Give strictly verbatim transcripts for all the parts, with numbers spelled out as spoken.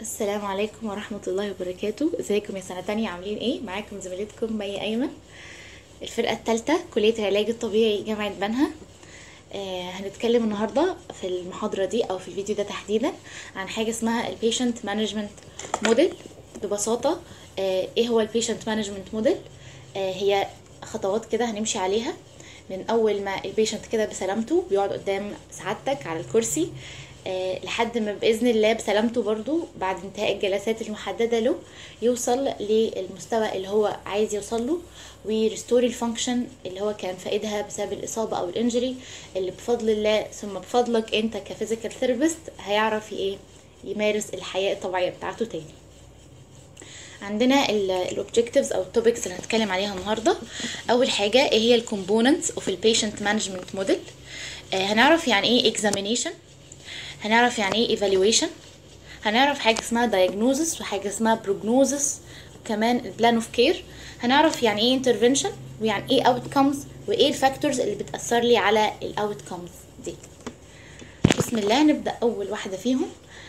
السلام عليكم ورحمة الله وبركاته. ازيكم يا سنة تانية؟ عاملين ايه؟ معاكم زميلتكم مي ايمن، الفرقة التالتة، كلية العلاج الطبيعي جامعة بنها. آه هنتكلم النهاردة في المحاضرة دي او في الفيديو ده تحديدا عن حاجة اسمها البيشنت مانجمنت موديل. ببساطة آه ايه هو البيشنت مانجمنت موديل؟ آه هي خطوات كده هنمشي عليها من اول ما البيشنت كده بسلامته بيقعد قدام سعادتك على الكرسي، أه لحد ما باذن الله بسلامته برضو بعد انتهاء الجلسات المحدده له يوصل للمستوى اللي هو عايز يوصل له ويرستور الفانكشن اللي هو كان فاقدها بسبب الاصابه او الانجري، اللي بفضل الله ثم بفضلك انت كفيزيكال ثيرابيست هيعرف ايه يمارس الحياه الطبيعيه بتاعته تاني. عندنا الاوبجكتيفز او التوبكس اللي هنتكلم عليها النهارده. اول حاجه ايه هي الكومبوننتس اوف البيشنت مانجمنت موديل. هنعرف يعني ايه اكزامينيشن، هنعرف يعني ايه evaluation، هنعرف حاجه اسمها diagnosis وحاجه اسمها prognosis، وكمان البلان اوف كير. هنعرف يعني ايه intervention ويعني ايه outcomes وايه الفاكتورز اللي بتاثر لي على الاوتكمز دي. بسم الله نبدا. اول واحده فيهم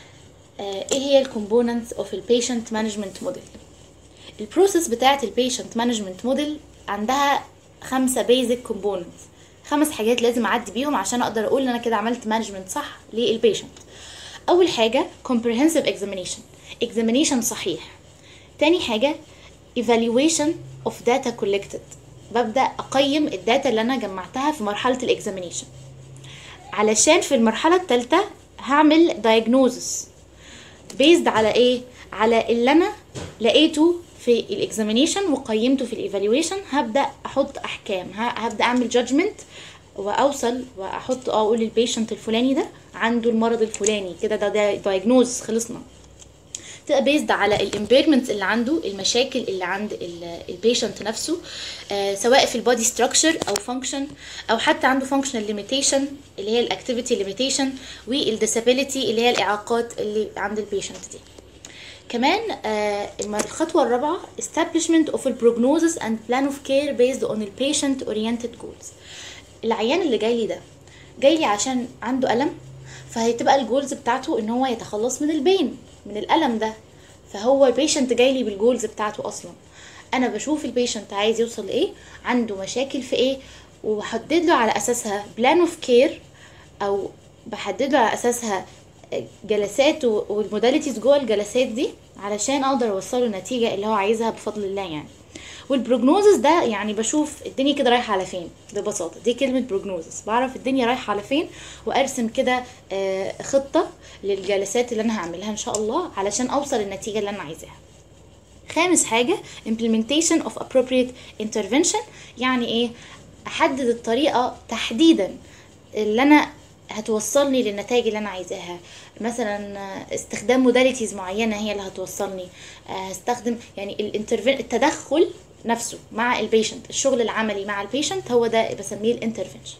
آه ايه هي الكومبوننتس اوف البيشنت مانجمنت موديل. البروسيس بتاعه البيشنت مانجمنت موديل عندها خمسه بيزك كومبوننتس، خمس حاجات لازم اعدي بيهم عشان اقدر اقول ان انا كده عملت مانجمنت صح للبيشنت. اول حاجه comprehensive examination، examination صحيح. تاني حاجه evaluation of data collected، ببدا اقيم الداتا اللي انا جمعتها في مرحله الاكزامينيشن، علشان في المرحله الثالثه هعمل diagnosis based على ايه، على اللي انا لقيته في الاكزامينيشن وقيمته في الايفالويشن. هبدا احط احكام، هبدا اعمل جادجمنت واوصل واحط اه اقول للبيشنت الفلاني ده عنده المرض الفلاني كده، ده ده دايجنوز خلصنا. تبقى بيزد على الامبيرمنتس اللي عنده، المشاكل اللي عند البيشنت نفسه، آه سواء في البودي ستراكشر او فانكشن او حتى عنده فانكشنال ليميتيشن اللي هي الاكتيفيتي ليميتيشن، والديسابيليتي اللي هي الاعاقات اللي عند البيشنت دي. كمان آه الخطوة الرابعة establishment of a prognosis and plan of care based on the patient oriented goals. العيان اللي جاي لي ده جاي لي عشان عنده ألم، فهتبقى الجولز بتاعته ان هو يتخلص من البين، من الألم ده. فهو البيشنت جاي لي بالجولز بتاعته اصلا. انا بشوف البيشنت عايز يوصل لايه، عنده مشاكل في ايه، وبحدد له على اساسها بلان اوف كير، او بحدد له على اساسها جلسات والموداليتيز جوه الجلسات دي علشان اقدر اوصله النتيجه اللي هو عايزها بفضل الله يعني. والبروجنوزس ده يعني بشوف الدنيا كده رايحه على فين. ببساطه دي كلمه بروجنوزس، بعرف الدنيا رايحه على فين وارسم كده خطه للجلسات اللي انا هعملها ان شاء الله علشان اوصل للنتيجه اللي انا عايزاها. خامس حاجه implementation of appropriate intervention، يعني ايه، احدد الطريقه تحديدا اللي انا هتوصلني للنتائج اللي انا عايزاها. مثلا استخدام موداليتيز معينه هي اللي هتوصلني، هستخدم يعني الانترفين التدخل نفسه مع البيشنت، الشغل العملي مع البيشنت هو ده بسميه الانترفنشن.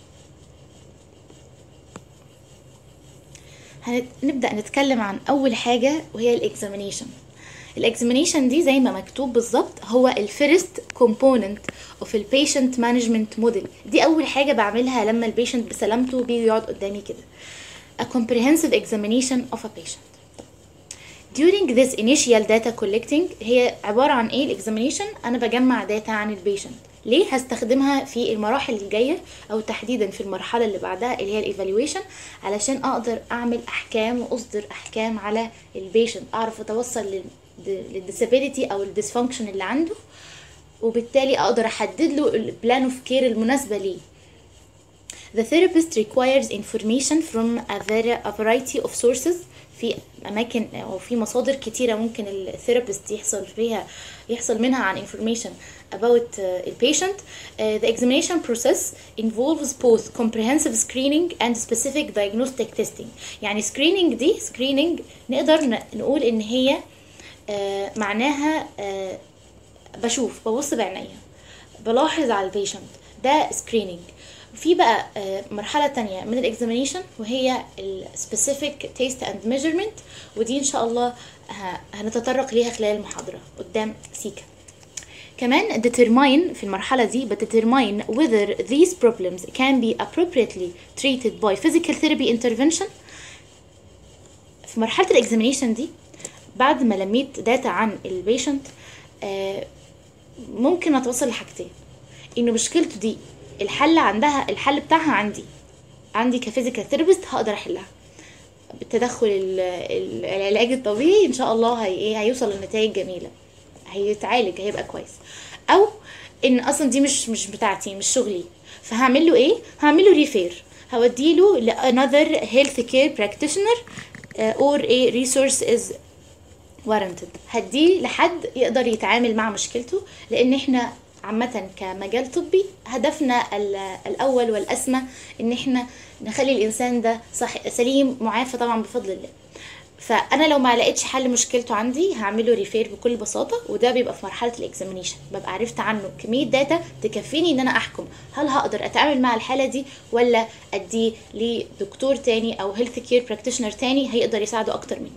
هنبدا نتكلم عن اول حاجه وهي الاكزامينيشن. الاكزامينيشن دي زي ما مكتوب بالظبط هو الفيرست كومبوننت اوف البيشنت مانجمنت موديل. دي اول حاجه بعملها لما البيشنت بسلامته بيجي يقعد قدامي كده. A comprehensive examination of a patient. During this initial data collecting، هي عبارة عن ايه الاكزامينيشن؟ انا بجمع داتا عن البيشنت. ليه؟ هستخدمها في المراحل الجاية او تحديدا في المرحلة اللي بعدها اللي هي الايفالويشن، علشان اقدر اعمل احكام واصدر احكام على البيشنت، اعرف اتوصل للديسابيليتي او الديسفانكشن اللي عنده، وبالتالي اقدر احدد له البلان اوف كير المناسبة ليه. The therapist requires information from a variety of sources، في أماكن أو في مصادر كتيرة ممكن الثيرابيست يحصل فيها يحصل منها عن information about uh, the patient. Uh, the examination process involves both comprehensive screening and specific diagnostic testing. يعني screening دي screening نقدر نقول إن هي uh, معناها uh, بشوف ببص بعينيا بلاحظ على البيشنت، ده screening. في بقى مرحلة تانية من الاكزامينيشن وهي السبيسيفيك تيست اند ميجرمنت، ودي ان شاء الله هنتطرق ليها خلال المحاضرة قدام سيكا. كمان determine في المرحلة دي determine whether these problems can be appropriately treated by physical therapy intervention. في مرحلة الاكزامينيشن دي بعد ما لميت داتا عن البيشنت آه ممكن اتوصل لحاجتين: انه مشكلته دي الحل عندها، الحل بتاعها عندي عندي كفيزيكال ثيرابيست هقدر احلها بالتدخل ال- ال- العلاج الطبيعي، ان شاء الله هي ايه هيوصل لنتائج جميله، هيتعالج، هيبقى كويس. او ان اصلا دي مش مش بتاعتي، مش شغلي، فهعمل له ايه؟ هعمل له ريفير، هوديله ل another health care practitioner uh, or a resource is warranted. هديه لحد يقدر يتعامل مع مشكلته، لان احنا عامة كمجال طبي هدفنا ال- الأول والأسمى إن إحنا نخلي الإنسان ده صح سليم معافى طبعا بفضل الله. فأنا لو ما لقيتش حل مشكلته عندي هعمله ريفير بكل بساطة، وده بيبقى في مرحلة الإكزامينيشن، ببقى عرفت عنه كمية داتا تكفيني إن أنا أحكم هل هقدر أتعامل مع الحالة دي ولا أديه لدكتور تاني أو هيلث كير براكتيشنر تاني هيقدر يساعده أكتر مني.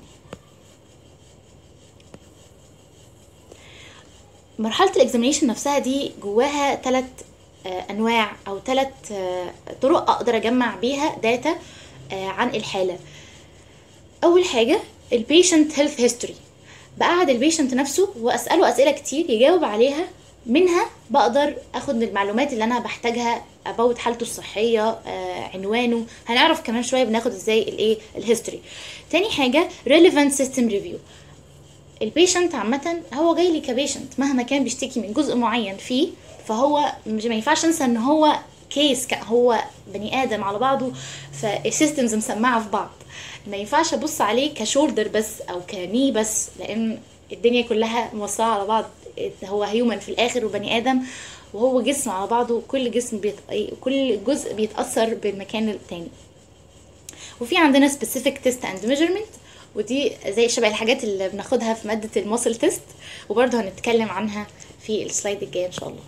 مرحلة الاكزامينيشن نفسها دي جواها ثلاث انواع او ثلاث طرق اقدر اجمع بيها داتا آه، عن الحالة. اول حاجة البيشنت هيلث هيستوري، بقعد البيشنت نفسه واسأله اسئلة كتير يجاوب عليها، منها بقدر اخد المعلومات اللي انا بحتاجها ابوت حالته الصحية، آه، عنوانه، هنعرف كمان شوية بناخد ازاي الايه الهيستوري. تاني حاجة relevant system review، البيشنت عامة هو جاي لي كبيشنت مهما كان بيشتكي من جزء معين فيه، فهو مش ما ينفعش انسى ان هو كيس، هو بني ادم على بعضه، فالسيستمز مسمعه في بعض، ما ينفعش ابص عليه كشولدر بس او كني بس، لان الدنيا كلها موصله على بعض، هو هيومن في الاخر وبني ادم، وهو جسم على بعضه، كل جسم بيت... كل جزء بيتاثر بالمكان التاني. وفي عندنا specific test and measurement، ودي زي شبه الحاجات اللي بناخدها في مادة الماسل تيست، وبرضه هنتكلم عنها في السلايد الجاي ان شاء الله.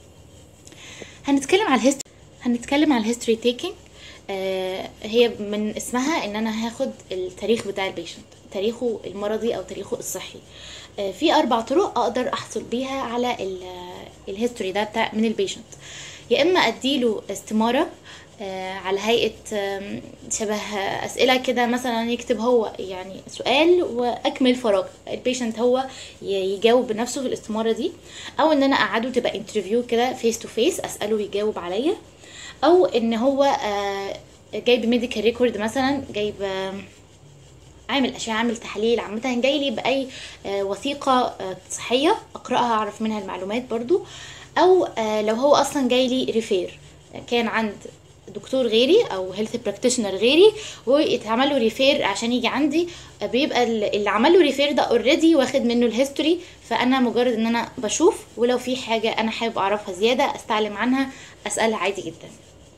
هنتكلم على الهيستوري هنتكلم على الهيستوري تيكينج. آه هي من اسمها ان انا هاخد التاريخ بتاع البيشنت، تاريخه المرضي او تاريخه الصحي. آه في اربع طرق اقدر احصل بيها على الهيستوري ده بتاع من البيشنت. يا اما اديله استمارة آه على هيئة آه شبه أسئلة كده، مثلا يكتب هو يعني سؤال وأكمل فراغ، البيشنت هو يجاوب بنفسه في الاستمارة دي، أو إن أنا أقعده تبقى انترفيو كده فيس تو فيس، أسأله ويجاوب عليا، أو إن هو آه جايب ميديكال ريكورد مثلا، جايب آه عامل أشياء، عامل تحاليل، عامة جاي لي بأي آه وثيقة آه صحية أقرأها أعرف منها المعلومات برضو، أو آه لو هو أصلا جاي لي ريفير، كان عند دكتور غيري او هيلث براكتيشنر غيري ويتعمل له ريفير عشان يجي عندي، بيبقى اللي عمل له ريفير ده اوريدي واخد منه الهيستوري، فانا مجرد ان انا بشوف، ولو في حاجه انا حابب اعرفها زياده استعلم عنها اسالها عادي جدا.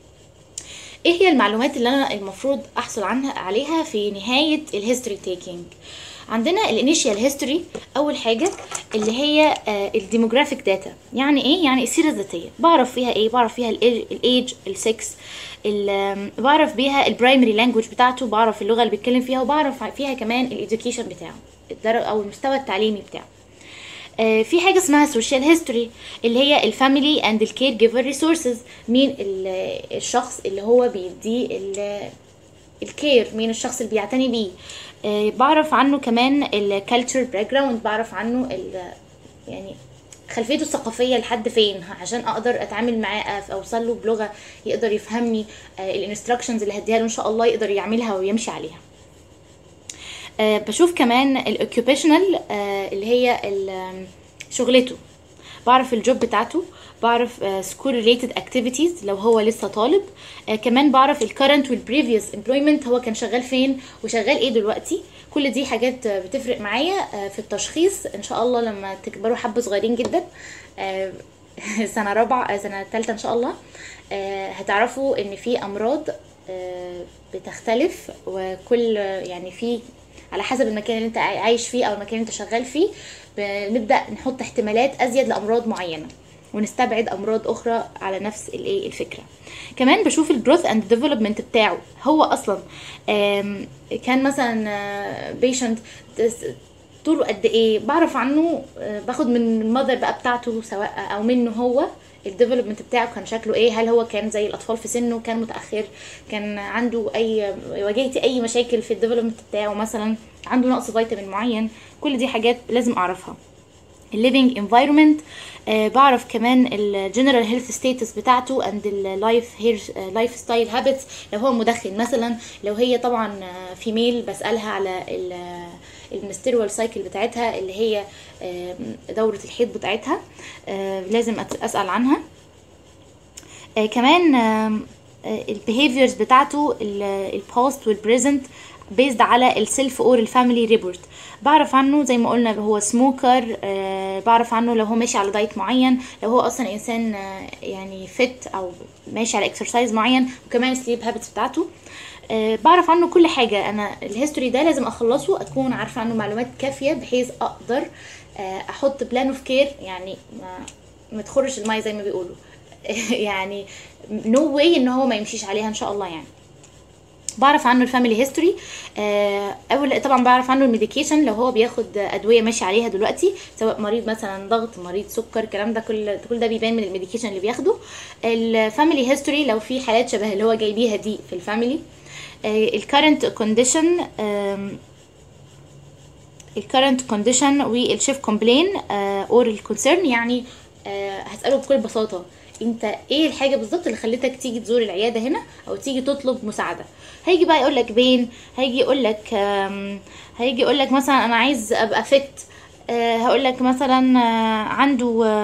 ايه هي المعلومات اللي انا المفروض احصل عنها عليها في نهايه الهيستوري تيكينج؟ عندنا الانيشيال هيستوري، اول حاجه اللي هي الديموغرافيك داتا. يعني ايه؟ يعني السيره الذاتيه، بعرف فيها ايه؟ بعرف فيها الايج، السكس، بعرف بيها البرايمري لانجويج بتاعته، بعرف اللغه اللي بيتكلم فيها، وبعرف فيها كمان الاديوكيشن بتاعه، الدرجه او المستوى التعليمي بتاعه. آه في حاجه اسمها سوشيال هيستوري اللي هي الفاميلي اند الكير جيفر ريسورسز، مين الشخص اللي هو بيديه الكير، مين الشخص اللي بيعتني بيه. آه بعرف عنه كمان الكالتشر باك جراوند، بعرف عنه يعني خلفيته الثقافيه لحد فين عشان اقدر اتعامل معاه، اوصل له بلغه يقدر يفهمني، آه الانستراكشنز اللي هديها له ان شاء الله يقدر يعملها ويمشي عليها. آه بشوف كمان الاوكيوبيشنال آه اللي هي شغلته، بعرف الجوب بتاعته، بعرف سكول ريليتد اكتيفيتيز لو هو لسه طالب، آه كمان بعرف الكرنت والبريفيوس امبلويمنت، هو كان شغال فين وشغال ايه دلوقتي. كل دي حاجات بتفرق معايا آه في التشخيص ان شاء الله لما تكبروا حبه صغيرين جدا، آه سنه رابعه سنه ثالثه ان شاء الله، آه هتعرفوا ان في امراض آه بتختلف، وكل يعني في على حسب المكان اللي انت عايش فيه او المكان اللي انت شغال فيه بنبدا نحط احتمالات ازيد لامراض معينه ونستبعد امراض اخرى على نفس الايه الفكره. كمان بشوف الجروث اند ديفلوبمنت بتاعه، هو اصلا كان مثلا بيشنت طوله قد ايه، بعرف عنه، باخد من المذر بقى بتاعته سواء او منه هو الديفلوبمنت بتاعه كان شكله ايه، هل هو كان زي الاطفال في سنه، كان متاخر، كان عنده اي واجهتي اي مشاكل في الديفلوبمنت بتاعه، مثلا عنده نقص فيتامين معين. كل دي حاجات لازم اعرفها. الليفينج انفايرمنت، آه بعرف كمان الجنرال هيلث ستاتس بتاعته اند اللايف هير لايف ستايل هابتس، لو هو مدخن مثلا، لو هي طبعا فيميل بسالها على المنستيرول سايكل بتاعتها اللي هي آه دوره الحيض بتاعتها، آه لازم اسال عنها. آه كمان آه البيهيفيرز بتاعته الباست والبريزنت بيزد على السيلف اور الفاميلي ريبورت. بعرف عنه زي ما قلنا هو سموكر، آه بعرف عنه لو هو ماشي على دايت معين، لو هو اصلا انسان آه يعني فت او ماشي على اكسرسايز معين، وكمان السليب هابتس بتاعته. آه بعرف عنه كل حاجه. انا الهيستوري ده لازم اخلصه، اكون عارفه عنه معلومات كافيه بحيث اقدر آه احط بلان اوف كير، يعني ما ما تخرش الميه زي ما بيقولوا يعني نو واي ان هو ما يمشيش عليها ان شاء الله. يعني بعرف عنه الفاميلي هيستوري. اول طبعا بعرف عنه الميديكيشن، لو هو بياخد ادويه ماشي عليها دلوقتي، سواء مريض مثلا ضغط، مريض سكر، الكلام ده كل كل ده بيبان من الميديكيشن اللي بياخده. الفاميلي هيستوري لو في حالات شبه اللي هو جايبيها دي في الفاميلي. الكارنت كونديشن الكارنت كونديشن والشيف كومبلين اور الكونسيرن، يعني هساله بكل بساطه انت ايه الحاجه بالظبط اللي خلتك تيجي تزور العياده هنا او تيجي تطلب مساعده. هيجي بقى يقول لك بين، هيجي يقول لك هيجي يقول لك مثلا انا عايز ابقى فت، هقول لك مثلا عنده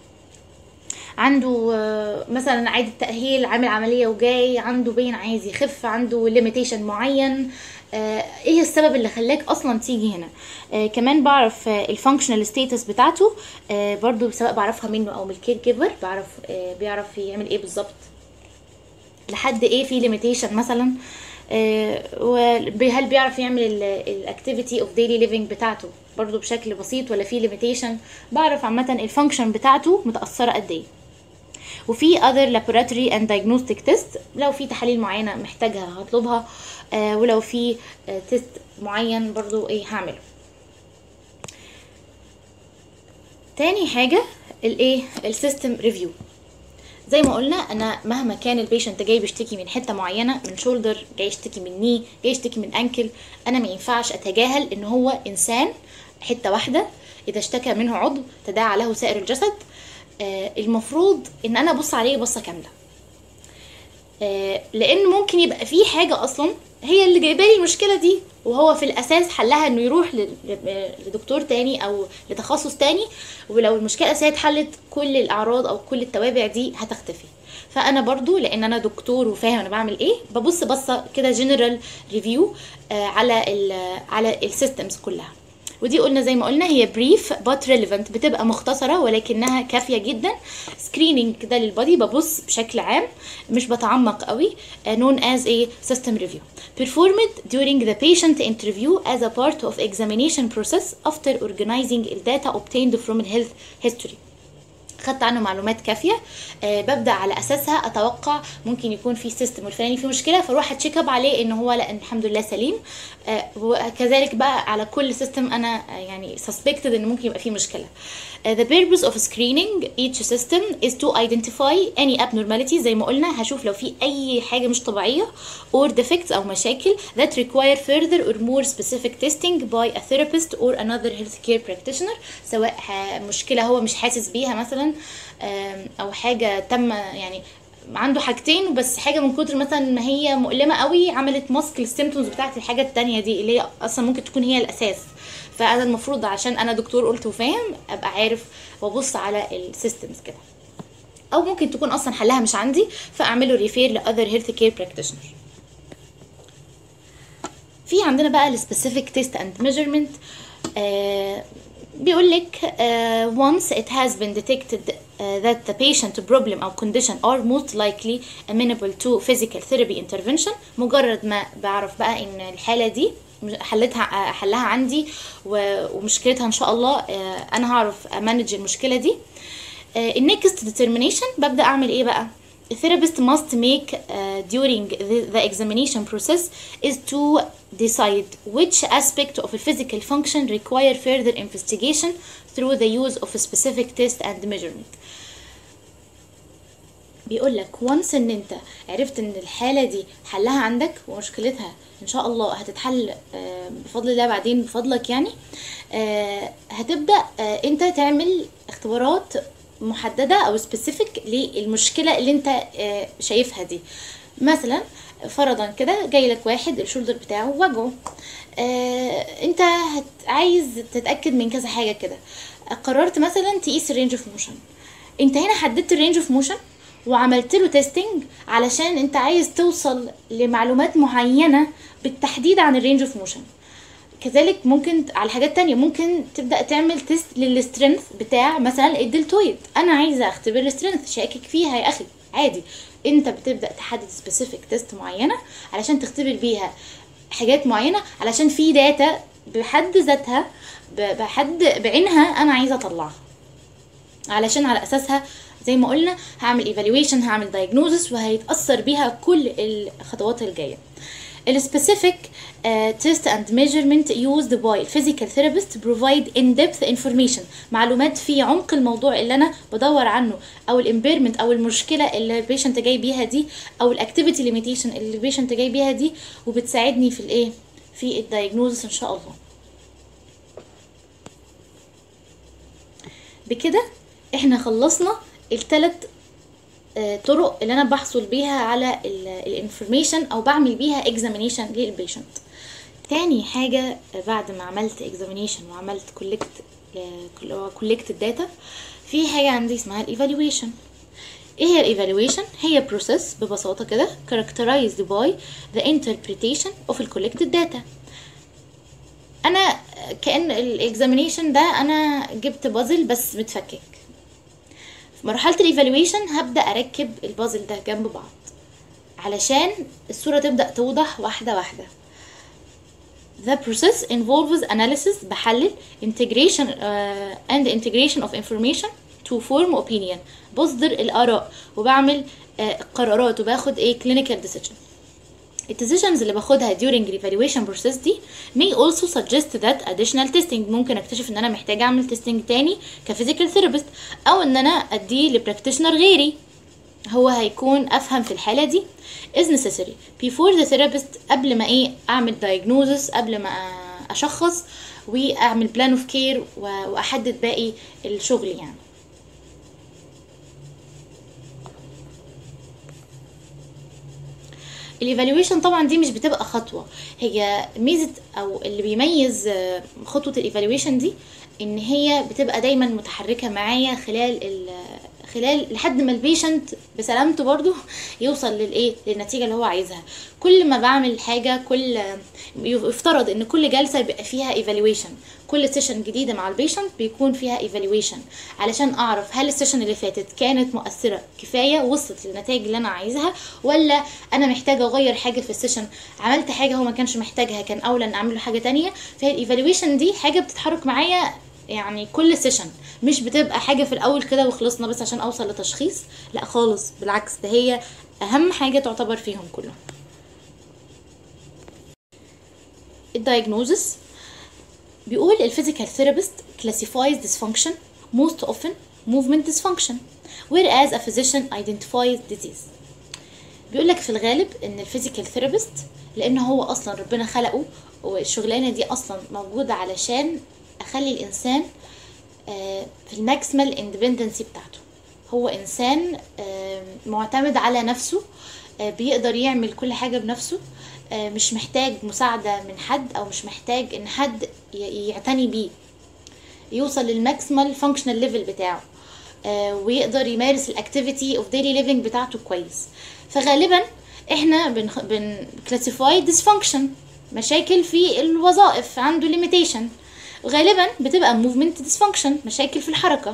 عنده مثلا عايز التأهيل، عامل عملية وجاي عنده بين عايز يخف، عنده ليميتيشن معين، ايه السبب اللي خلاك اصلا تيجي هنا. آه كمان بعرف الفانكشنال ستاتس بتاعته، آه برضو سواء بعرفها منه او من الكير جيفر، بعرف آه بيعرف يعمل ايه بالظبط، لحد ايه في ليميتيشن مثلا، آه وهل بيعرف يعمل الاكتيفيتي اوف ديلي ليفينج بتاعته برضو بشكل بسيط ولا في ليميتيشن. بعرف عامه الفانكشن بتاعته متاثره قد ايه. وفي other laboratory and diagnostic test، لو في تحاليل معينه محتاجها هطلبها، آه ولو في آه تيست معين برضو ايه هعمله. تاني حاجه الايه السيستم ريفيو. زي ما قلنا انا مهما كان البيشنت جاي بيشتكي من حته معينه، من شولدر، جاي يشتكي من ني، جاي يشتكي من انكل، انا ما ينفعش اتجاهل ان هو انسان حته واحده، اذا اشتكى منه عضو تداعى له سائر الجسد. آه المفروض ان انا ابص عليه بصه كامله، آه لان ممكن يبقى في حاجه اصلا هي اللي جايبه لي المشكله دي، وهو في الاساس حلها انه يروح لدكتور تاني او لتخصص تاني، ولو المشكله الاساسيه اتحلت كل الاعراض او كل التوابع دي هتختفي. فانا برضو لان انا دكتور وفاهم انا بعمل ايه، ببص بصه كده جنرال ريفيو آه على ال على السيستمز كلها. ودي قلنا زي ما قلنا هي بريف بات ريليفنت، بتبقى مختصره ولكنها كافيه جدا. سكريننج كده للبادي، ببص بشكل عام مش بتعمق قوي. known as a system review performed during the patient interview as a part of examination process after organizing the data obtained from the health history. خدت عنه معلومات كافيه، أه ببدا على اساسها اتوقع ممكن يكون في سيستم الفلاني في مشكله، فاروح اتشيك اب عليه ان هو لا الحمد لله سليم. أه وكذلك بقى على كل سيستم انا يعني suspected ان ممكن يبقى فيه مشكله. Uh, the purpose of screening each system is to identify any abnormality. زي ما قلنا هشوف لو في اي حاجه مش طبيعيه or defects او مشاكل that require further or more specific testing by a therapist or another healthcare practitioner، سواء مشكله هو مش حاسس بيها مثلا او حاجه تم يعني عنده حاجتين بس حاجه من كتر مثلا ما هي مؤلمه قوي عملت ماسك للسيمتومز بتاعت الحاجه التانية دي اللي هي اصلا ممكن تكون هي الاساس. فانا المفروض عشان انا دكتور قلت وفاهم ابقى عارف وابص على السيستمز كده، او ممكن تكون اصلا حلها مش عندي فاعمله ريفير لاذر هيلث كير براكتيشنر. في عندنا بقى السبيسيفيك تيست اند ميجرمنت. بيقول لك uh, once it has been detected uh, that the patient problem or condition are most likely amenable to physical therapy intervention. مجرد ما بعرف بقى ان الحالة دي حلتها حلها عندي ومشكلتها ان شاء الله uh, انا هعرف امانج المشكلة دي. uh, النكست determination ببدأ اعمل ايه بقى؟ The therapist must make uh, during the, the examination process is to decide which aspect of a physical function require further investigation through the use of a specific test and measurement. بيقول لك وانس ان انت عرفت ان الحاله دي حلها عندك ومشكلتها ان شاء الله هتتحل آه، بفضل الله بعدين بفضلك يعني، آه، هتبدا آه، انت تعمل اختبارات محدده او سبيسيفيك للمشكله اللي انت آه، شايفها دي. مثلا فرضا كده جاي لك واحد الشولدر بتاعه وجعه، آه، انت هت عايز تتاكد من كذا حاجه كده، قررت مثلا تقيس الرينج اوف موشن. انت هنا حددت الرينج اوف موشن وعملت له تيستنج علشان انت عايز توصل لمعلومات معينه بالتحديد عن الرينج اوف موشن. كذلك ممكن على حاجات تانية ممكن تبدأ تعمل تيست للسترينث بتاع مثلا الدلتويد. انا عايزة اختبر السترينث، شاكك فيها يا اخي عادي، انت بتبدأ تحدد سبيسيفيك تيست معينة علشان تختبر بيها حاجات معينة، علشان في داتا بحد ذاتها بحد بعينها انا عايزة اطلعها، علشان على اساسها زي ما قلنا هعمل ايفالويشن، هعمل دايجنوزس، وهيتأثر بيها كل الخطوات الجاية. السبيسيفيك تيست اند ميجرمنت used by physical therapist provide in-depth information، معلومات في عمق الموضوع اللي انا بدور عنه، او الامبيرمنت او المشكله اللي البيشنت جاي بيها دي، او الاكتيفيتي ليميتيشن اللي البيشنت جاي بيها دي، وبتساعدني في الايه في الدايجنوزس ان شاء الله. بكده احنا خلصنا الثلاث طرق اللي انا بحصل بيها على الانفورميشن او بعمل بيها اكزامينيشن للبيشنت. تاني حاجه بعد ما عملت اكزامينيشن وعملت كولكت كولكت الداتا، في حاجه عندي اسمها الايفالويشن. ايه هي الايفالويشن؟ هي بروسيس ببساطه كده characterized by the interpretation of the collected data. انا كأن الاكزامينيشن ده انا جبت بازل بس متفكك، في مرحلة الايفالويشن هبدأ اركب البازل ده جنب بعض علشان الصورة تبدأ توضح واحدة واحدة. The process involves analysis، بحلل integration uh, and integration of information to form opinion، بصدر الآراء وبعمل uh, قرارات وباخد ايه clinical decision. الديسيجنز اللي باخدها during the evaluation process دي may also suggest that additional testing، ممكن اكتشف ان انا محتاجه اعمل تيستنج تاني كفيزيكال ثيرابيست، او ان انا اديه لبراكتيشنر غيري هو هيكون افهم في الحاله دي is necessary before the therapist، قبل ما ايه اعمل diagnosis، قبل ما اشخص واعمل plan of care واحدد باقي الشغل يعني. الايفالويشن طبعا دي مش بتبقى خطوه، هي ميزه او اللي بيميز خطوه الايفالويشن دي ان هي بتبقى دايما متحركه معايا خلال خلال لحد ما البيشنت بسلامته برضو يوصل للايه للنتيجه اللي هو عايزها. كل ما بعمل حاجه، كل يفترض ان كل جلسه بيبقى فيها ايفالويشن، كل سيشن جديده مع البيشنت بيكون فيها ايفالويشن علشان اعرف هل السيشن اللي فاتت كانت مؤثره كفايه وصلت للنتائج اللي انا عايزها، ولا انا محتاجه اغير حاجه في السيشن، عملت حاجه هو ما كانش محتاجها كان اولى ان اعمل له حاجه تانية. فهي الايفالويشن دي حاجه بتتحرك معايا يعني كل سيشن، مش بتبقى حاجه في الاول كده وخلصنا بس عشان اوصل لتشخيص، لا خالص بالعكس، ده هي اهم حاجه تعتبر فيهم كلهم. الدايجنوزس بيقول الفيزيكال ثيرابيست classifies dysfunction most often movement dysfunction whereas a physician identifies disease. بيقول لك في الغالب ان الفيزيكال ثيرابيست لان هو اصلا ربنا خلقه والشغلانه دي اصلا موجوده علشان اخلي الانسان في الماكسيمال اندبندنسي بتاعته، هو انسان معتمد على نفسه، بيقدر يعمل كل حاجه بنفسه، مش محتاج مساعده من حد او مش محتاج ان حد يعتني بيه، يوصل للماكسيمال فانكشنال ليفل بتاعه ويقدر يمارس الاكتيفيتي اوف ديلي ليفنج بتاعته كويس. فغالبا احنا بن بن كلاسيفاي ديسفانكشن، مشاكل في الوظائف عنده ليميتيشن، غالبا بتبقى movement dysfunction، مشاكل في الحركة.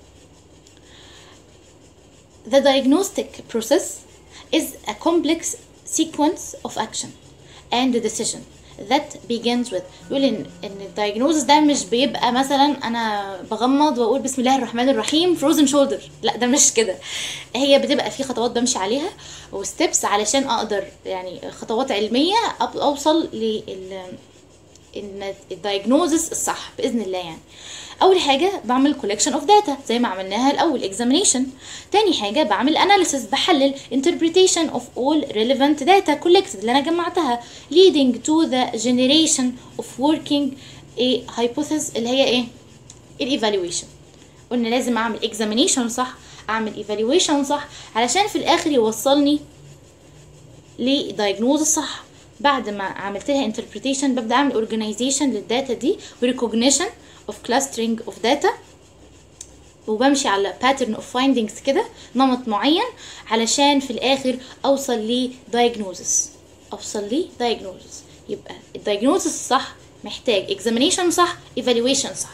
The diagnostic process is a complex sequence of action and decision that begins with. يقول ان ان الدايجنوزس ده مش بيبقى مثلا انا بغمض واقول بسم الله الرحمن الرحيم frozen shoulder، لا ده مش كده، هي بتبقى في خطوات بمشي عليها وستبس علشان اقدر يعني خطوات علمية اوصل لل ان الدايجنوزس الصح باذن الله. يعني اول حاجه بعمل collection of data زي ما عملناها الاول examination. تاني حاجه بعمل analysis بحلل interpretation of all relevant data collected اللي انا جمعتها leading to the generation of working a hypothesis اللي هي ايه الايفالويشن. قلنا لازم اعمل examination صح، اعمل evaluation صح، علشان في الاخر يوصلني لdiagnose صح. بعد ما عملت لها interpretation ببدا اعمل organization للداتا دي و recognition of clustering of data، وبمشي على pattern of findings كده، نمط معين، علشان في الاخر اوصل ل diagnosis اوصل ل diagnosis. يبقى الdiagnosis الصح محتاج examination صح، evaluation صح.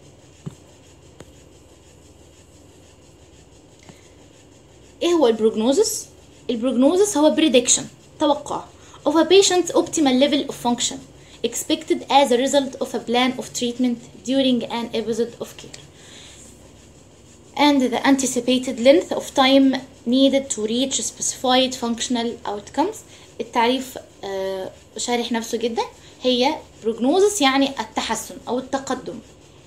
ايه هو البروجنوزس؟ البروجنوزس هو prediction توقع of a patient's optimal level of function expected as a result of a plan of treatment during an episode of care and the anticipated length of time needed to reach specified functional outcomes. التعريف آه شارح نفسه جدا. هي prognosis يعني التحسن او التقدم.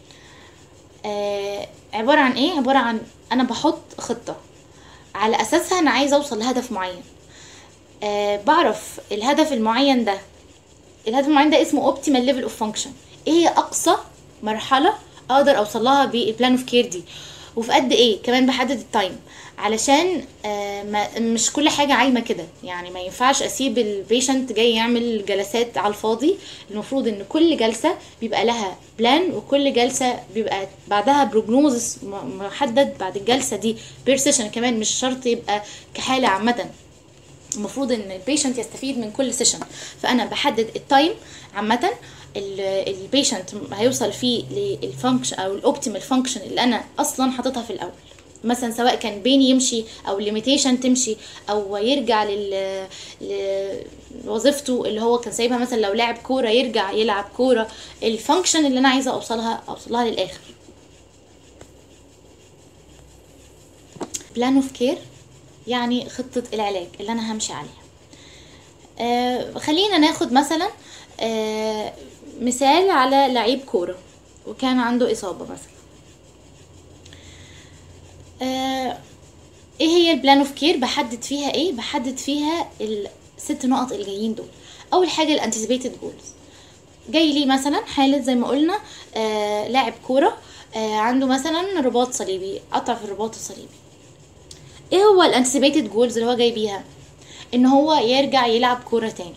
آه عبارة عن ايه؟ عبارة عن انا بحط خطة على اساسها انا عايزة اوصل لهدف معين. آه بعرف الهدف المعين ده الهدف المعين ده اسمه optimal level of function. ايه هي اقصى مرحلة اقدر اوصل لها بالبلان اوف كير دي، وفي قد ايه كمان بحدد التايم، علشان آه ما مش كل حاجة عايمة كده. يعني ما ينفعش اسيب البيشنت جاي يعمل جلسات على الفاضي. المفروض ان كل جلسة بيبقى لها بلان، وكل جلسة بيبقى بعدها بروجنوزس محدد بعد الجلسة دي بير سيشن كمان، مش شرط يبقى كحالة عامة. المفروض ان البيشنت يستفيد من كل سيشن. فانا بحدد التايم عامه البيشنت هيوصل فيه للفانكشن او الاوبتيمال فانكشن اللي انا اصلا حاططها في الاول. مثلا سواء كان بين يمشي او ليميتيشن تمشي او يرجع لل لوظيفته اللي هو كان سايبها. مثلا لو لاعب كوره يرجع يلعب كوره. الفانكشن اللي انا عايزه اوصلها اوصلها للاخر. بلان اوف كير يعني خطة العلاج اللي انا همشي عليها. آه خلينا ناخد مثلا آه مثال على لعيب كورة وكان عنده اصابة مثلا. آه ايه هي البلان اوف كير؟ بحدد فيها ايه؟ بحدد فيها الست نقط الجايين دول. اول حاجة الانتيسيبيتد جولز. جاي لي مثلا حالة زي ما قلنا آه لاعب كورة آه عنده مثلا رباط صليبي، قطع في الرباط الصليبي. ايه هو الانتيسيبيتد جولز اللي هو جاي بيها؟ ان هو يرجع يلعب كورة تاني.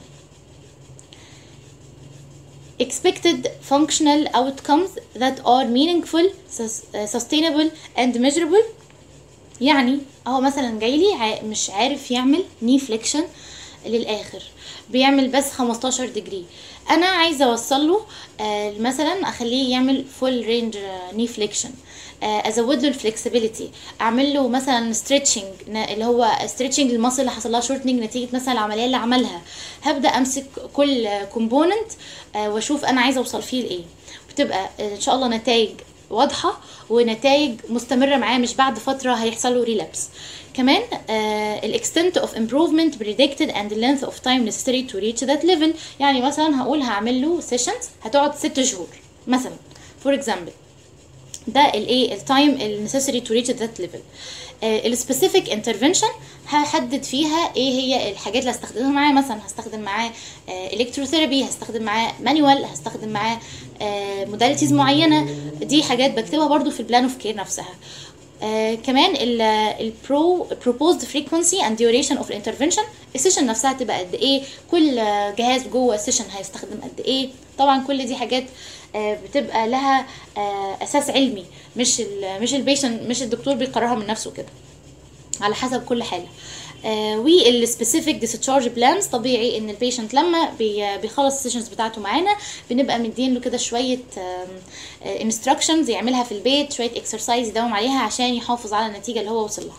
expected functional outcomes that are meaningful, sustainable and measurable. يعني هو مثلا جاي لي مش عارف يعمل ني فليكشن للاخر، بيعمل بس خمستاشر ديجري. انا عايزه اوصل له آه مثلا اخليه يعمل فول رينج ني فليكشن، ازود له الفلكسبيليتي، اعمل له مثلا ستريتشنج اللي هو ستريتشنج المصل اللي حصل لها شورتنج نتيجه مثلا العمليه اللي عملها. هبدا امسك كل كومبوننت واشوف انا عايزه اوصل فيه لايه، بتبقى ان شاء الله نتائج واضحه ونتائج مستمره معاه، مش بعد فتره هيحصل له ريلابس. كمان الاكستنت اوف امبروفمنت بريدكتد اند length اوف تايم necessary to reach that level. يعني مثلا هقول هعمل له سيشنز هتقعد ست شهور مثلا فور اكزامبل، ده الايه التايم النسيسري تو ريتش ذات ليفل. السبيسيفيك انترفنشن هحدد فيها ايه هي الحاجات اللي هستخدمها معاه. مثلا هستخدم معاه الكتروثيرابي، هستخدم معاه مانيوال، هستخدم معاه موداليتيز معينه. دي حاجات بكتبها برضو في البلان اوف كير نفسها. آه كمان البرو proposed frequency and duration of intervention. السيشن نفسها تبقى قد ايه، كل جهاز جوه السيشن هيستخدم قد ايه. طبعا كل دي حاجات آه بتبقى لها آه اساس علمي، مش ال مش البيشنت مش الدكتور بيقررها من نفسه كده، على حسب كل حاله. آه والسبيسيفيك ديسشارج بلانز، طبيعي ان البيشنت لما بي بيخلص السيشنز بتاعته معانا بنبقى مدين له كده شويه انستراكشنز آه يعملها في البيت، شويه اكسرسايز يداوم عليها عشان يحافظ على النتيجه اللي هو وصل لها.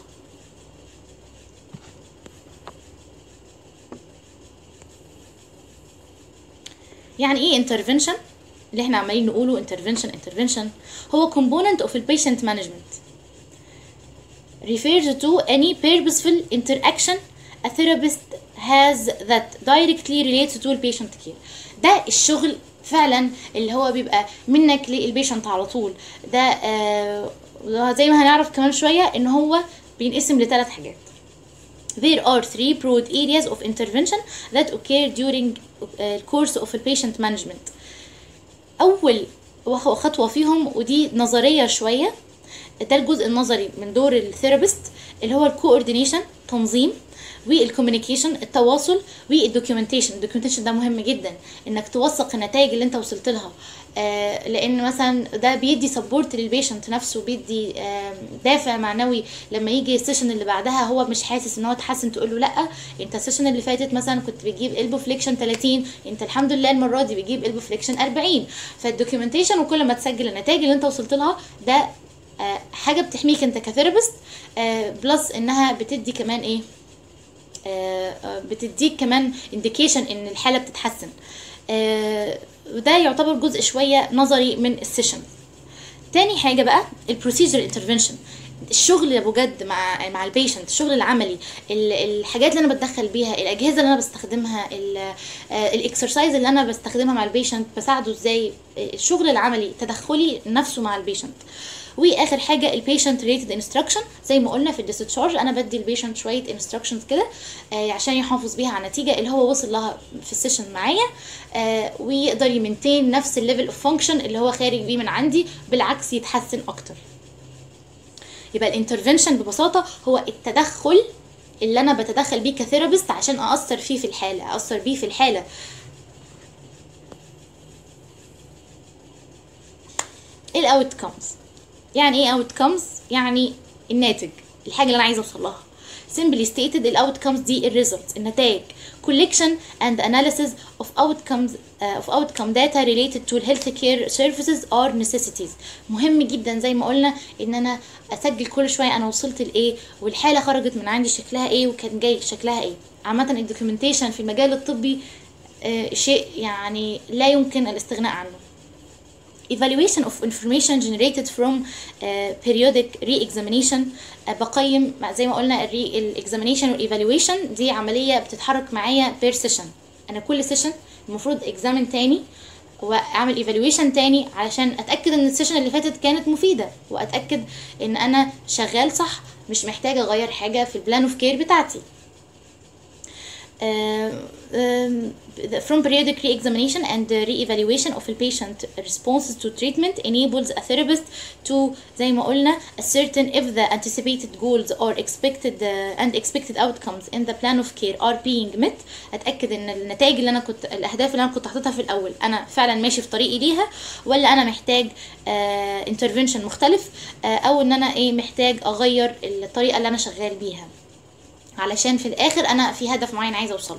يعني ايه intervention اللي احنا عمالين نقوله؟ intervention intervention هو component of the patient management refers to any purposeful interaction a therapist has that directly relates to the patient care. ده الشغل فعلا اللي هو بيبقى منك للبيشنت على طول ده آه زي ما هنعرف كمان شويه ان هو بينقسم لثلاث حاجات. There are three broad areas of intervention that occur during the course of the patient management. أول خطوة فيهم ودي نظرية شوية، ده الجزء النظري من دور الثيرابيست اللي هو الكوردينيشن تنظيم، والكوميونيكيشن التواصل، والدوكيومنتيشن. الدوكيومنتيشن ده مهم جدا انك توثق النتائج اللي انت وصلت لها، آه لان مثلا ده بيدي سبورت للبيشنت نفسه، بيدي آه دافع معنوي لما يجي السيشن اللي بعدها هو مش حاسس ان هو اتحسن، تقول له لا انت السيشن اللي فاتت مثلا كنت بتجيب البو فليكشن ثلاثين، انت الحمد لله المره دي بتجيب البو فليكشن أربعين. فالدوكيومنتيشن وكل ما تسجل النتائج اللي انت وصلت لها ده آه حاجه بتحميك انت كثيرابيست، آه بلس انها بتدي كمان ايه آه بتديك كمان انديكيشن ان الحاله بتتحسن. آه وده يعتبر جزء شويه نظري من السيشن. تاني حاجه بقى البروسيجر انترفنشن، الشغل بجد مع مع البيشنت، الشغل العملي، الحاجات اللي انا بتدخل بيها، الاجهزه اللي انا بستخدمها، الاكسرسايز اللي انا بستخدمها مع البيشنت بساعده ازاي، الشغل العملي تدخلي نفسه مع البيشنت. واخر حاجه البيشنت ريليتد انستراكشن، زي ما قلنا في الديسشارج انا بدي البيشنت شويه انستراكشنز كده آه عشان يحافظ بيها على النتيجه اللي هو وصل لها في السيشن معايا، آه ويقدر يمنتين نفس الليفل اوف فانكشن اللي هو خارج بيه من عندي، بالعكس يتحسن اكتر. يبقى الانترفنشن ببساطه هو التدخل اللي انا بتدخل بيه كثيرابيست عشان اثر فيه في الحاله، اثر بيه في الحاله. الاوت كومز، يعني ايه outcomes؟ يعني الناتج، الحاجه اللي انا عايزه اوصل لها. simply stated ال outcomes دي ال results، النتائج. collection and analysis of outcomes uh, of outcome data related to healthcare services are necessities. مهم جدا زي ما قلنا ان انا اسجل كل شويه انا وصلت لايه، والحاله خرجت من عندي شكلها ايه، وكان جاي شكلها ايه. عامه الدوكيومنتيشن في المجال الطبي uh, شيء يعني لا يمكن الاستغناء عنه. evaluation of information generated from uh, periodic re-examination. uh, بقيم زي ما قلنا ال-examination وال-evaluation دي عملية بتتحرك معايا per session. أنا كل session المفروض examine تاني وأعمل evaluation تاني علشان أتأكد إن السيشن اللي فاتت كانت مفيدة، وأتأكد إن أنا شغال صح، مش محتاجة أغير حاجة في البلان اوف كير بتاعتي. Uh, um, from periodic re-examination and re-evaluation of the patient responses to treatment enables a therapist to زي ما قلنا ascertain if the anticipated goals or expected uh, and expected outcomes in the plan of care are being met. اتاكد ان النتائج اللي انا كنت، الاهداف اللي انا كنت حاططها في الاول انا فعلا ماشي في طريقي ليها، ولا انا محتاج uh, intervention مختلف uh, او ان انا ايه محتاج اغير الطريقه اللي انا شغال بيها علشان في الاخر انا في هدف معين عايزه اوصله.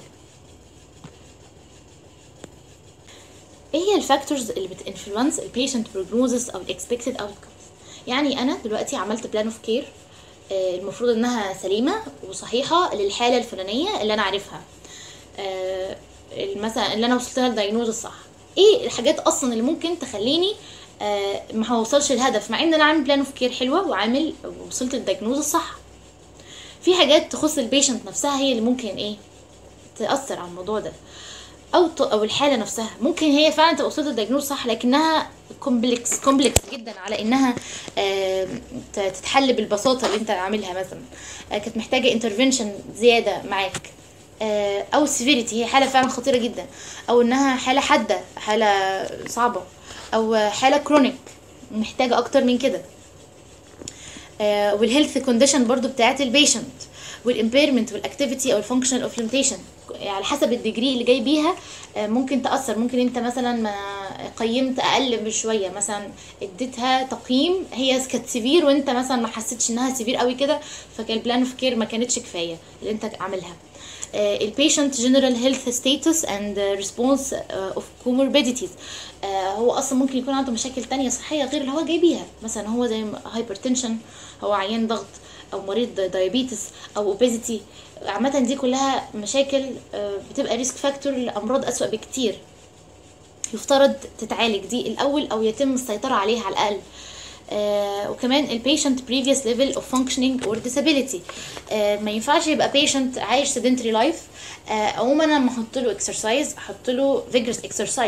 ايه هي الفاكتورز اللي بتانفلونس البيشنت بروجنوزس او الاكسبكتد اوتكمز؟ يعني انا دلوقتي عملت بلان اوف كير المفروض انها سليمه وصحيحه للحاله الفلانيه اللي انا عارفها، آه مثلا اللي انا وصلت لها الدايجنوز الصح. ايه الحاجات اصلا اللي ممكن تخليني آه ما هوصلش الهدف مع ان انا عامل بلان اوف كير حلوه وعامل وصلت للدايجنوز الصح؟ في حاجات تخص البيشنت نفسها هي اللي ممكن ايه تأثر على الموضوع ده، او او الحاله نفسها ممكن هي فعلا تبقى وصلت للدايجنوز صح لكنها كومبلكس كومبلكس جدا على انها آه تتحل بالبساطه اللي انت عاملها، مثلا آه كانت محتاجه انترفنشن زياده معاك، آه او سيفيريتي هي حاله فعلا خطيره جدا، او انها حاله حاده، حاله صعبه، او حاله كرونيك محتاجه اكتر من كده. آه والهيلث كونديشن برضو بتاعت البيشنت، والامبيرمنت والاكتيفيتي او الفانكشنال اوف ليميتيشن على حسب الديجري اللي جاي بيها آه ممكن تاثر. ممكن انت مثلا ما قيمت اقل بشويه، مثلا اديتها تقييم هي كانت سيفير وانت مثلا ما حسيتش انها سيفير قوي كده، فكان البلان اوف كير ما كانتش كفايه اللي انت عاملها. البيشنت جنرال هيلث ستاتس اند ريسبونس اوف كوموربيديتيز، هو اصلا ممكن يكون عنده مشاكل تانية صحيه غير اللي هو جاي بيها، مثلا هو زي هايبرتنشن، هو عيان ضغط، او مريض دايابيتس، او اوبيزيتي. عامه دي كلها مشاكل بتبقى ريسك فاكتور لامراض اسوأ بكتير، يفترض تتعالج دي الاول او يتم السيطره عليها على الاقل. آه وكمان البيشنت previous level of functioning or disability، آه ما ينفعش يبقى بيشنت عايش sedentary life. آه عموما انا لما احط له exercise احط له vigorous exercise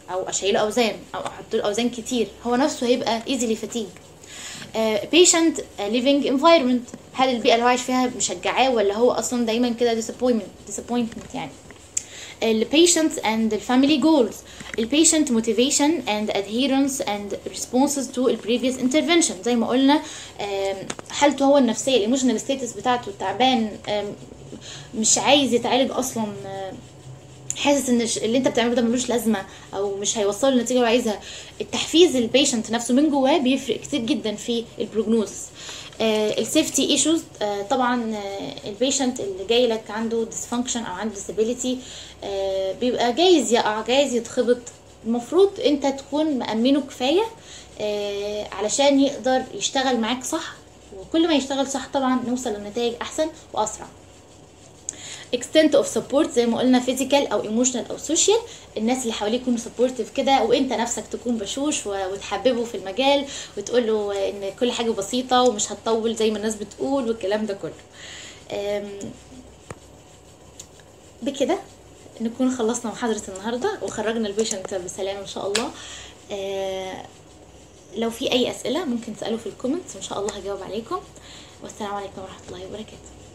او اشيله اوزان او احط له اوزان كتير، هو نفسه هيبقى easily fatigue. uh, patient living environment، هل البيئه اللي هو عايش فيها مشجعاه ولا هو اصلا دايما كده disappointment disappointment يعني. ال patients and the family goals، ال patient motivation and adherence and responses to the previous intervention، زي ما قلنا حالته هو النفسية الايموشنال ستاتس بتاعته تعبان، مش عايز يتعالج اصلا، حاسس ان اللي انت بتعمله ده ملوش لازمه او مش هيوصله للنتيجه اللي عايزها. التحفيز البيشنت نفسه من جواه بيفرق كتير جدا في البروجنوز. السيفتي ايشوز، طبعا آه البيشنت اللي جاي لك عنده ديسفانكشن او عنده ديسابيليتي آه بيبقى جايز يقع جايز يتخبط، المفروض انت تكون مأمنه كفايه آه علشان يقدر يشتغل معاك صح، وكل ما يشتغل صح طبعا نوصل لنتائج احسن واسرع. extent of support زي ما قلنا physical او emotional او social، الناس اللي حواليه يكونوا supportive كده، وانت نفسك تكون بشوش وتحببه في المجال وتقول له ان كل حاجه بسيطه ومش هتطول زي ما الناس بتقول والكلام ده كله. بكده نكون خلصنا محاضره النهارده وخرجنا البيشنت بسلام ان شاء الله. لو في اي اسئله ممكن تسالوا في الكومنتس وان شاء الله هجاوب عليكم، والسلام عليكم ورحمه الله وبركاته.